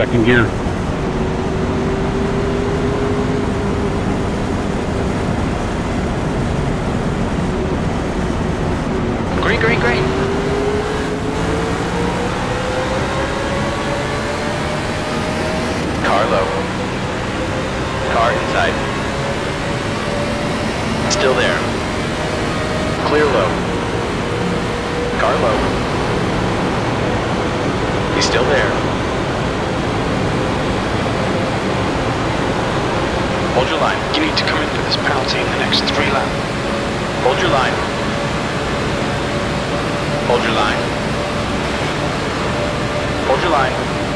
second gear. Green, green, green. Car low. Car inside. Still there. Clear low. Car low. He's still there. Hold your line. You need to come in for this penalty in the next 3 laps. Hold your line. Hold your line. Hold your line.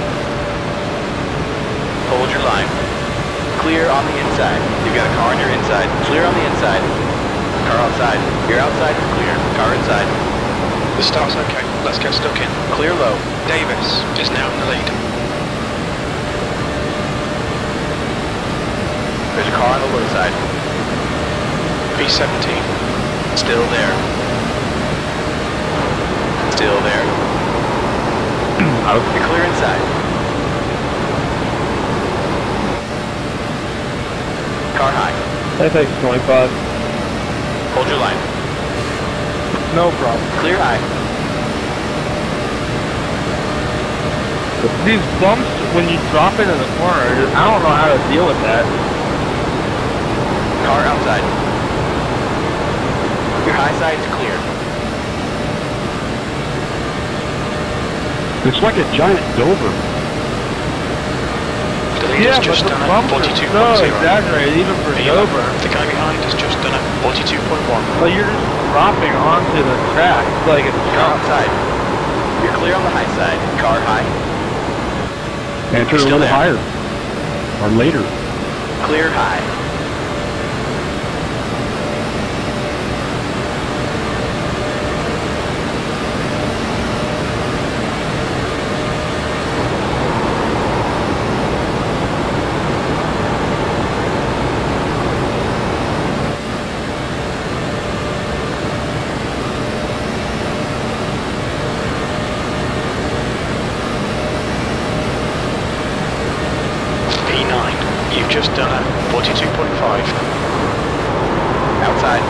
Hold your line. Clear on the inside. You've got a car on your inside. Clear on the inside. Car outside. Your outside is clear. Car inside. The start's okay. Let's get stuck in. Clear low. Davis is now in the lead. There's a car on the low side. B17. Still there. Still there. You're clear inside. Car high. That takes 25. Hold your line. No problem. Clear high. These bumps, when you drop into the corner, I don't know how to deal with that. Car outside. Your high side's clear. It's like a giant Dover. The leader's just done a 42.0. So exaggerated, even for Dover. The guy behind has just done a 42.1. But you're just dropping onto the track. It's like it's Car outside. You're clear on the high side. Car high. Enter a little higher. Or later. Clear high. You've just done a 42.5. Outside.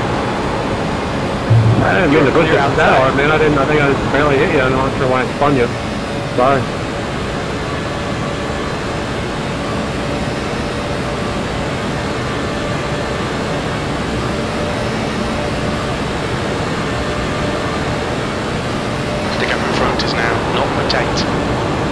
I didn't mean to push it that hard, man. I think I just barely hit you. I'm not sure why I spun you. Sorry. The gap in front is now 0.8.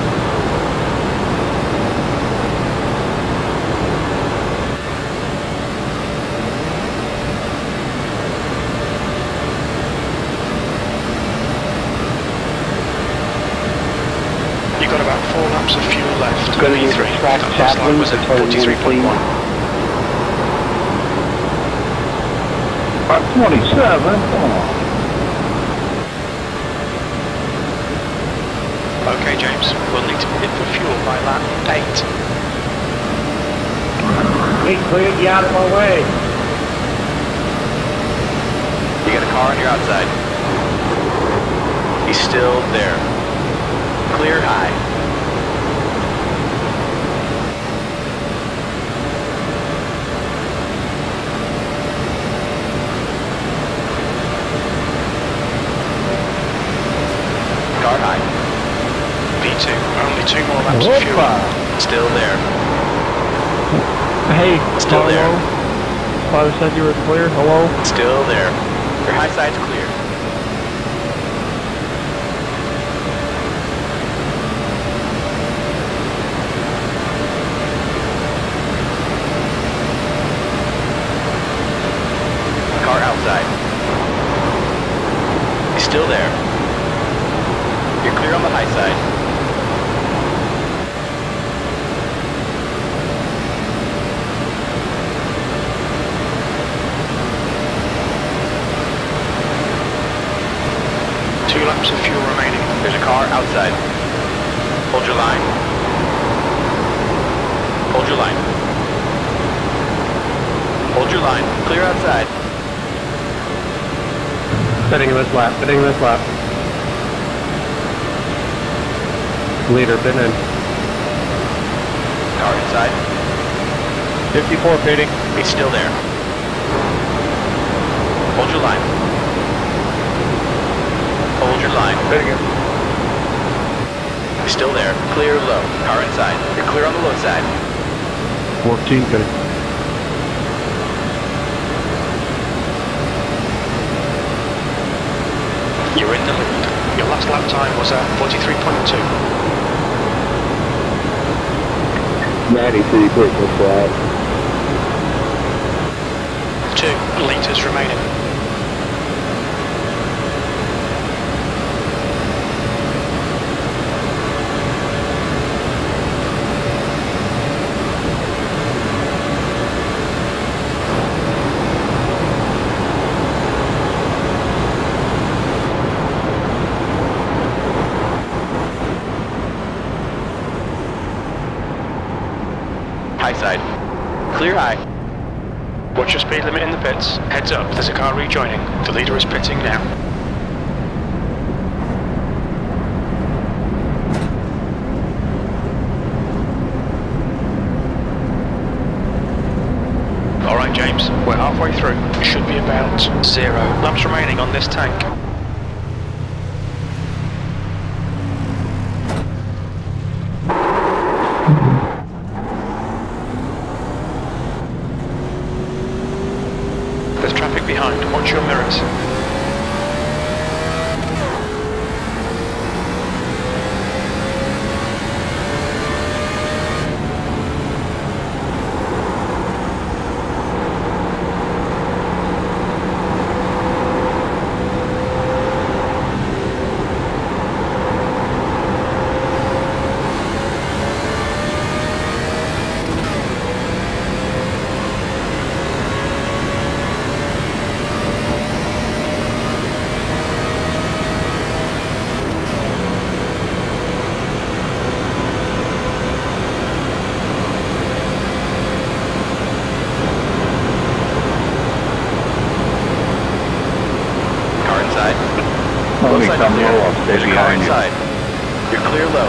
You've got about 4 laps of fuel left. Going to use E3. track That last lap was at 43.1. 27. Come on. Okay, James. We'll need to pit for fuel by lap 8. Hey, clear, get out of my way. You got a car on your outside. He's still there. Clear high. Car high. B2. Only 2 more laps of fuel. Still there. Hey, Still hello. there. Father said you were clear. Hello. Still there. Your high side's clear. Car outside. He's still there. You're clear on the high side. Laps of fuel remaining. There's a car outside. Hold your line. Hold your line. Hold your line. Clear outside. Fitting this lap. Fitting this lap. Leader, been in. Car inside. 54 pitting. He's still there. Hold your line. Hold your line. He's still there. Clear low. Car inside. You're clear on the low side. 14 pitting. You're in the lead. Your last lap time was at 43.2. Maddie pretty quick with that. 2 litres remaining. High side. Clear high. Watch your speed limit in the pits. Heads up, there's a car rejoining. The leader is pitting now. Alright James, we're halfway through. It should be about 0 laps remaining on this tank. There's traffic behind. Watch your mirrors. Let me come low, I'll stay There's a car behind you. inside. You're clear low.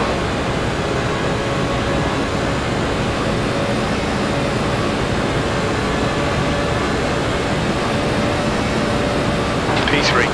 P3.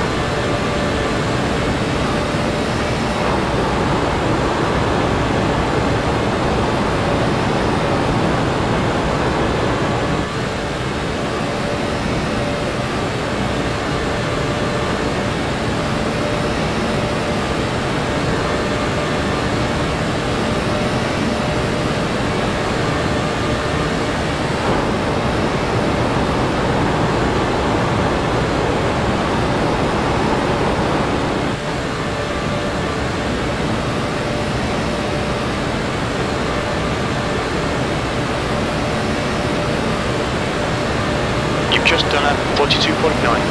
Just done at 42.9.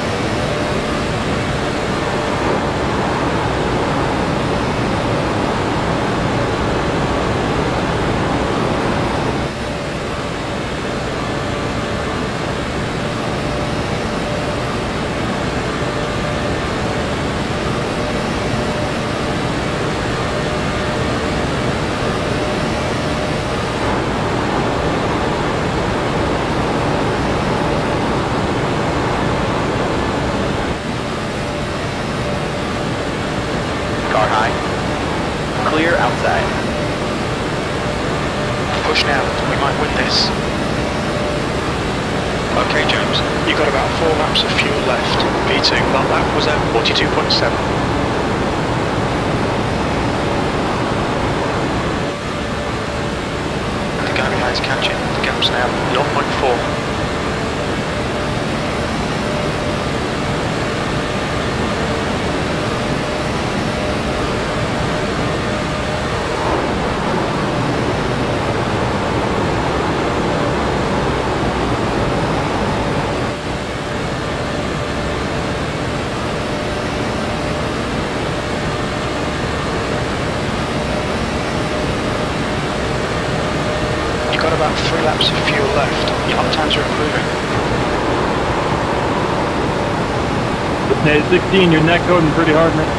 Car high. Clear outside. Push now, we might win this. Okay James, you've got about 4 laps of fuel left. P2, that lap was at 42.7. The guy behind's catching. The gap's now 0.4. Got about 3 laps of fuel left. Your lap times are improving. Hey, 16, you're neck coding pretty hard, man.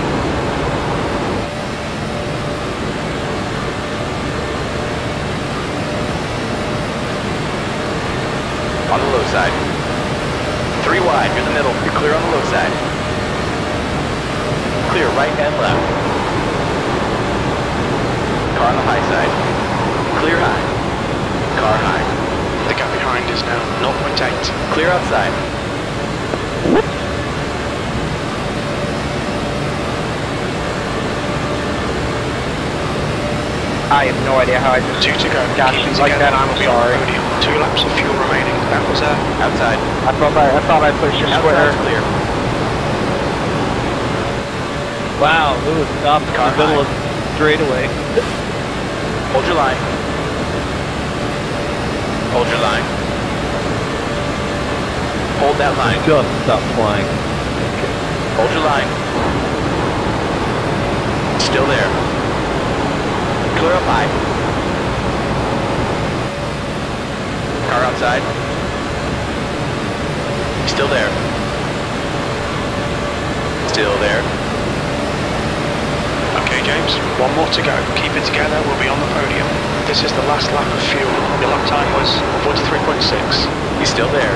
On the low side. 3 wide, you're in the middle. You're clear on the low side. Clear right and left. Car on the high side. Clear high. Car high. The gap behind is now 0.8. Clear outside. I have no idea how I just 2 to go. got Keep things it like together. that. I'm We'll be on the sorry. podium. 2 laps of fuel remaining. That was Outside. I thought I pushed your square. Outside's clear. Wow, Lewis stopped in the middle of straightaway. Hold your line. Hold your line. Hold that line. Just stopped flying. Hold your line. Still there. Clear up high. Car outside. Still there. Still there. Okay, James, 1 more to go. Keep it together, we'll be on the podium. This is the last lap of fuel. Your lap time was 43.6. He's still there.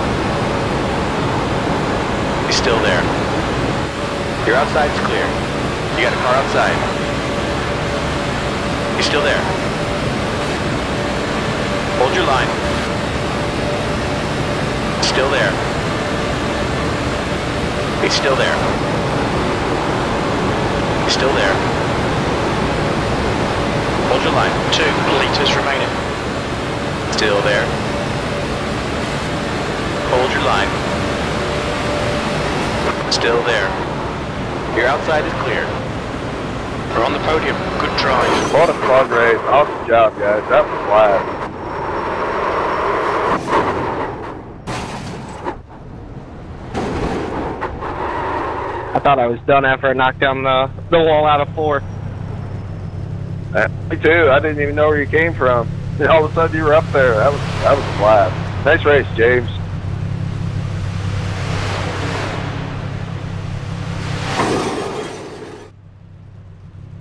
He's still there. Your outside's clear. You got a car outside. He's still there. Hold your line. Still there. He's still there. He's still there. Hold your line. 2 litres remaining. Still there. Hold your line. Still there. Your outside is clear. We're on the podium. Good drive. What a fun race. Awesome job, guys. That was flat. I thought I was done after I knocked down the wall out of 4. Me too. I didn't even know where you came from. All of a sudden you were up there. That was flat. Nice race, James.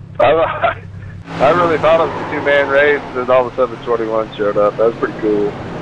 I really thought it was a 2-man race, and then all of a sudden 21 showed up. That was pretty cool.